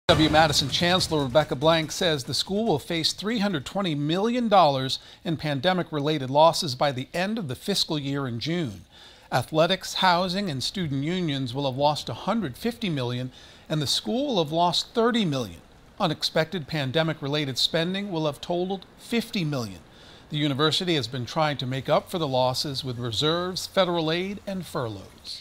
UW-Madison Chancellor Rebecca Blank says the school will face $320 million in pandemic-related losses by the end of the fiscal year in June. Athletics, housing, and student unions will have lost $150 million, and the school will have lost $30 million. Unexpected pandemic-related spending will have totaled $50 million. The university has been trying to make up for the losses with reserves, federal aid, and furloughs.